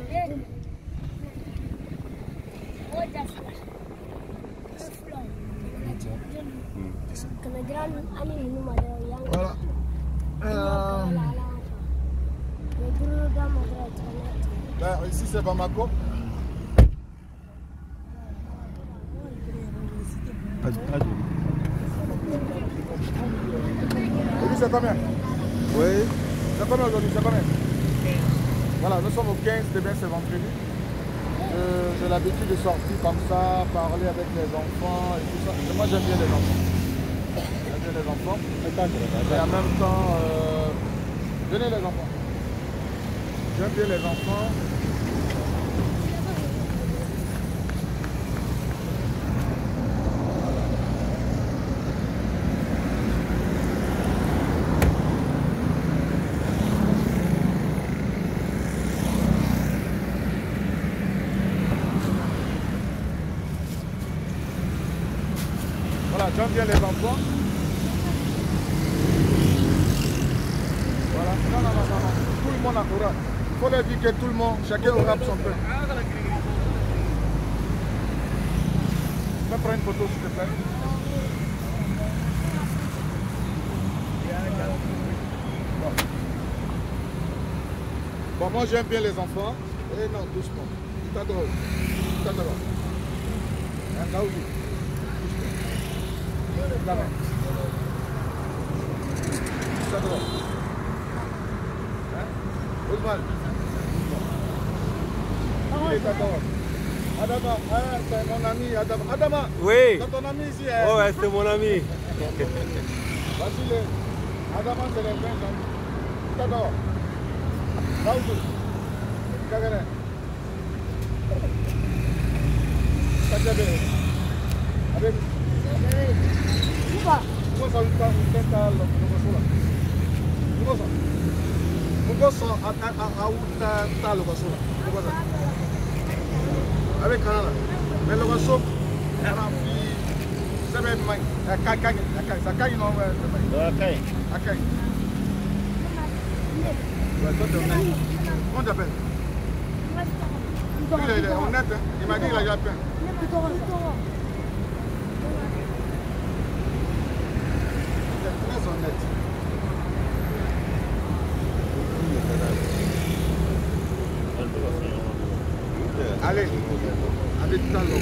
Voilà. Ici c'est Bamako. Aujourd'hui c'est combien? Oui. C'est combien aujourd'hui? C'est combien? Voilà, nous sommes au 15, demain c'est vendredi. J'ai l'habitude de sortir comme ça, parler avec les enfants et tout ça. Et moi j'aime bien les enfants. J'aime bien les enfants. Et en même temps, venez les enfants. J'aime bien les enfants. Voilà, j'aime bien les enfants. Voilà. Non. Tout le monde a courage. Il faut leur dire que tout le monde, chacun aura son pain. Je vais prendre une photo s'il te plaît. Bon, moi j'aime bien les enfants. Et non, doucement. Tu t'adores. Là où il est. La main. Ça droit. Ousmane. Il est d'accord. Adama, c'est mon ami Adama. Adama. Oui. C'est ton ami ici. Oh ouais, c'est mon ami. Voici les. Adama, c'est les 20 amis. D'accord. Là où tu es. Kagare. Kajabe. Avec. Avec Canada, mais le vaisseau, c'est même Comment t'appelles? Il est honnête, il m'a dit qu'il a déjà peint. Très honnête. Allez, avec tout le monde.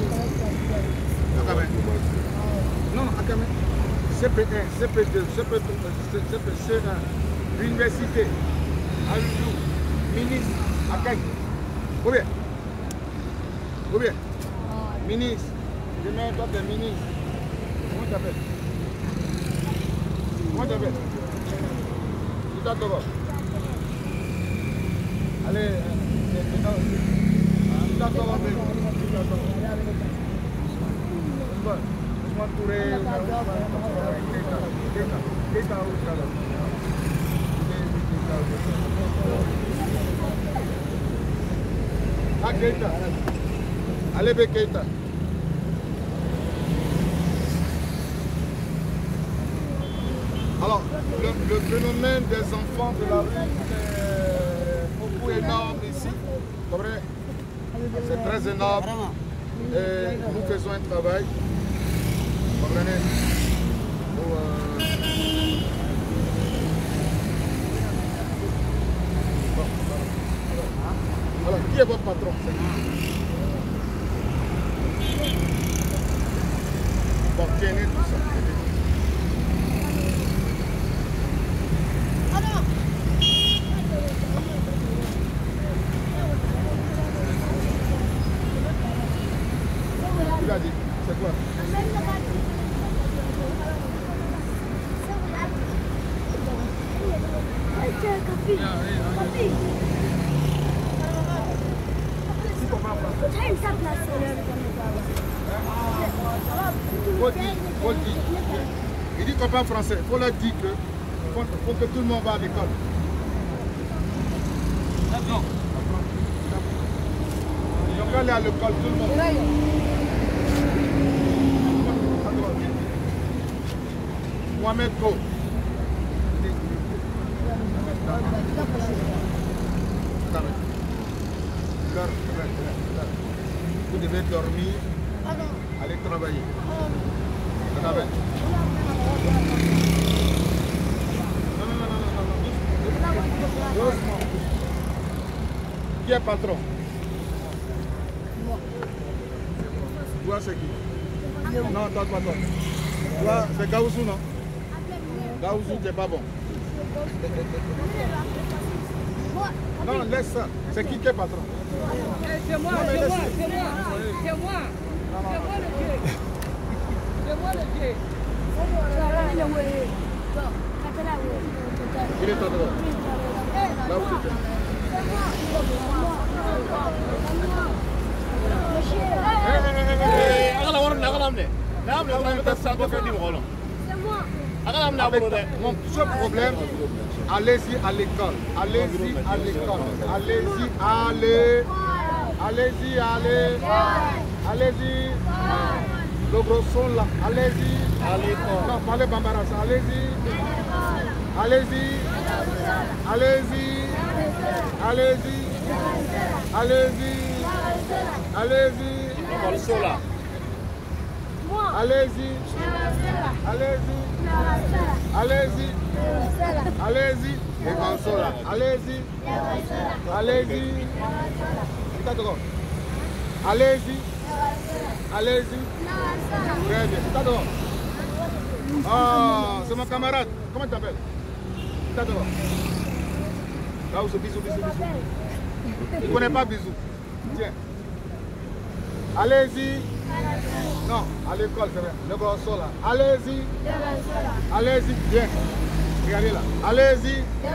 Non, Akame. CP1, CP2, CP1, l'université, Alou, ministre, Akai. Combien? Ministre. Demain, toi, t'es ministre. Comment t'appelles? Comment t'appelles? Tu t'attends. Allez, tu t'attends. Ousmane Touré, Keita. Ah, Keita. Allez, Keita. Alors, le phénomène des enfants de la rue est beaucoup énorme ici. C'est très énorme. Et nous faisons un travail. Vous comprenez? Alors, qui est votre patron? Bon, tenez tout ça. Il a dit, c'est quoi? Il dit qu'on parle français. Il faut leur dire que faut que tout le monde va à l'école. Non. Ils ont aller à l'école, tout le monde. Mohamed Go. Vous devez dormir, aller travailler. Non. Qui est patron? Toi, c'est qui? Non, toi. Toi, c'est Gaoussou, non? Gaoussou, t'es pas bon. Non, laisse ça. C'est qui est patron? C'est moi, c'est moi. C'est moi le Dieu. C'est moi le Dieu. Il est en dehors. Là où tu es. Ce problème, allez-y à l'école. Allez-y à l'école. Allez-y. Le gros son là. Allez-y. Non, parlez Bambara. Allez-y. Allez-y. Et Mansola. Allez-y. Très bien. Ah, c'est mon camarade. Comment tu t'appelles? Là où c'est bisou. Tu ne connais pas bisou? Tiens. Allez-y. Non, à l'école, c'est vrai. Le gros sol là. Allez-y. Viens. Regardez là. Allez-y.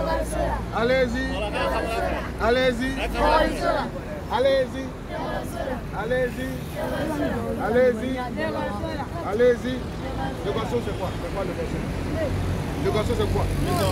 Le garçon, c'est quoi? C'est quoi le garçon? Le garçon, c'est quoi?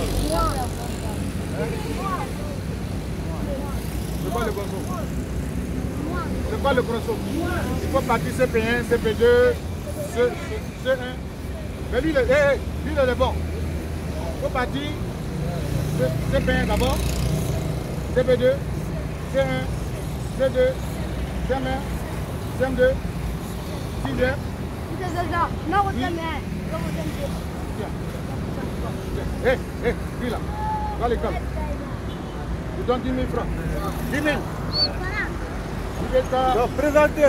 C'est quoi le garçon? C'est quoi le garçon? Il faut partir CP1, CP2, C1. Mais lui, il est bon. Il faut partir CP1 d'abord, CP2, C1, C2, CM1, CM2, 6e. Lui là, va à l'école. Je donne 10 000 francs. 10 000. Présentez.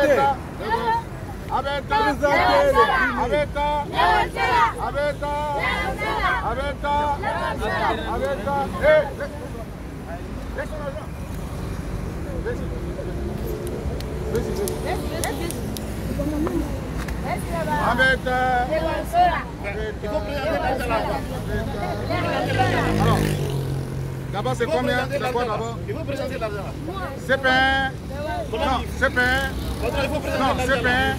D'abord, c'est combien? C'est quoi d'abord? Il faut présenter l'argent. CP1. Non, CP1. Non, CP1.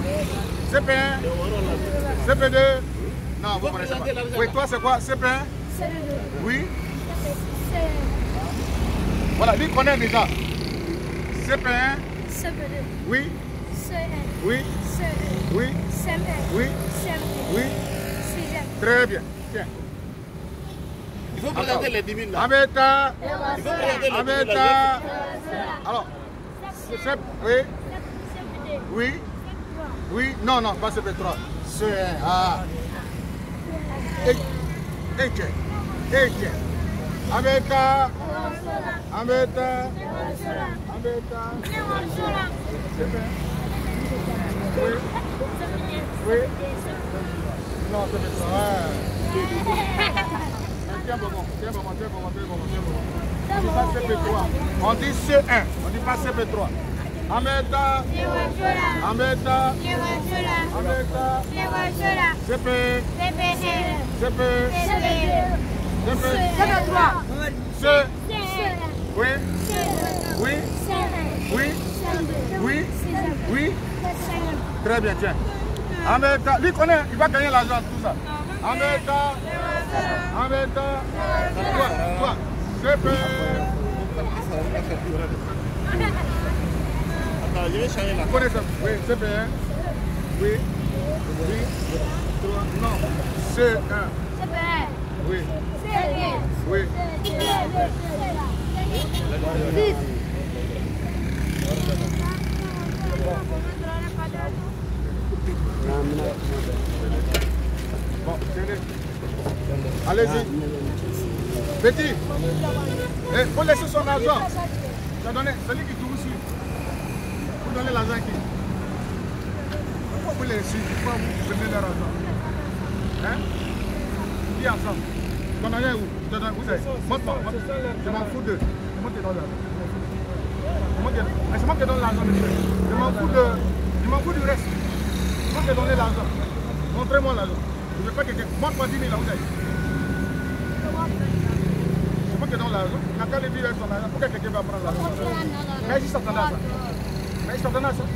CP2. Non, vous connaissez pas. Oui, toi, c'est quoi? CP1? Oui. Voilà, lui connaît déjà. CP1. Oui. Oui. Oui. Oui. Oui. Très bien. Tiens. Il faut présenter les 10 000 là. Ameta. Il faut présenter les 10 000 là. Alors, oui. Oui. Non, pas CP3. C'est Ameta. Oui. Non, CP3. Tiens, bon. On dit pas CP3. On dit C1. On dit pas CP3. Ameta. CP. Oui. Très bien, tiens. Ameta. Lui connaît, il va gagner l'argent, tout ça. Ameta. Toi. CP. Attends, je vais changer la. Vous connaissez ça? Oui, CP1. Oui. 3. Non. C1. Oui. Allez-y. Petit. Il faut laisser son argent. J'ai donné, celui qui tourne ici. Vous donnez l'argent qui. Pourquoi vous laissez ici? Pourquoi vous prenez leur argent? Hein? Qui a ça? Ton argent est où? Je te donne, vous savez. Montre-moi. Je m'en fous de. C'est moi qui donne l'argent. Mais c'est moi qui donne l'argent, monsieur. Je m'en fous du reste. C'est moi qui ai donné l'argent. Montrez-moi l'argent. Je ne veux pas que quelqu'un. Montre-moi 10 000 là, vous savez. C'est moi qui donne l'argent. Il n'a qu'à le dire avec son argent. Pourquoi quelqu'un va prendre l'argent? Mais ils s'attendent à ça. Mais ils s'attendent à ça.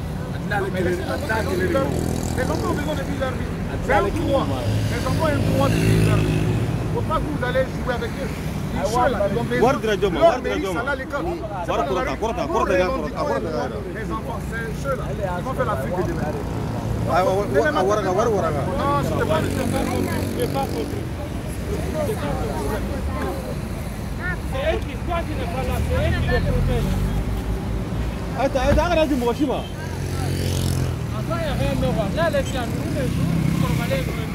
Les enfants ont besoin de vivre leur vie. C'est un droit. Les enfants ont un droit de vivre leur vie. Il ne faut pas que vous allez jouer avec eux. Les enfants, c'est ceux-là. Ils vont faire l'Afrique de demain. Non, je ne t'ai pas compris. C'est eux qui croient qu'il n'est pas là, c'est eux qui le protègent. Enfin, il n'y a rien à voir. Là, les gens, nous, les jours, on va aller